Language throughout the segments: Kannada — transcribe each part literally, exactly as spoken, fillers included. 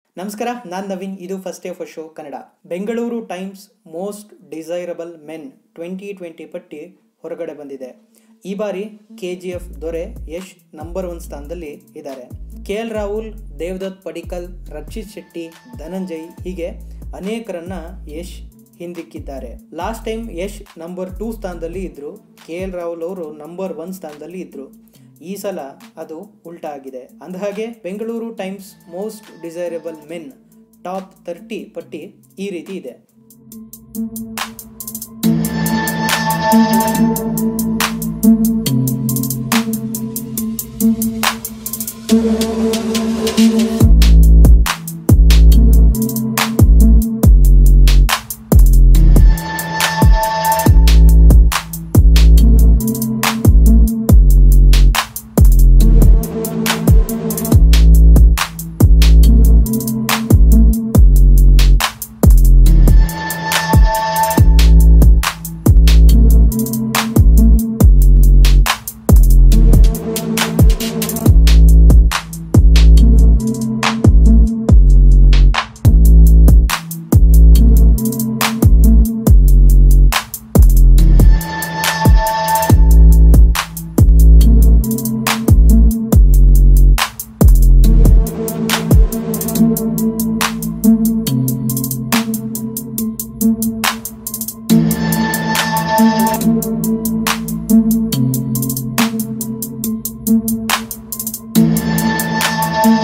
ನಮಸ್ಕಾರ, ನಾನು ನವೀನ್. ಇದು first day first show Kannada. Bengaluru Times most desirable men twenty twenty ಪಟ್ಟಿ ಹೊರಗಡೆ ಬಂದಿದೆ. ಈ ಬಾರಿ ಕೆ ಜಿ ಎಫ್ ದೊರೆ ಯಶ್ ನಂಬರ್ ಒನ್ ಸ್ಥಾನದಲ್ಲಿ ಇದ್ದಾರೆ. ಕೆ ಎಲ್ ರಾಹುಲ್, ದೇವದತ್ ಪಡಿಕ್ಕಲ್, ರಕ್ಷಿತ್ ಶೆಟ್ಟಿ, ಧನಂಜಯ್ ಹೀಗೆ ಅನೇಕರನ್ನ ಯಶ್ ಹಿಂದಿಕ್ಕಿದ್ದಾರೆ. Last time Yash number two ಸ್ಥಾನದಲ್ಲಿ ಇದ್ರು, ಕೆ ಎಲ್ ರಾಹುಲ್ ಅವರು ನಂಬರ್ ಒನ್ ಸ್ಥಾನದಲ್ಲಿ ಇದ್ರು. ಈ ಸಲ ಅದು ಉಲ್ಟಾ ಆಗಿದೆ. ಅಂದಹಾಗೆ Bengaluru Times most desirable men top thirty ಪಟ್ಟಿ ಈ ರೀತಿ ಇದೆ.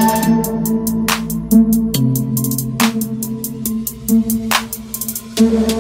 Thank you.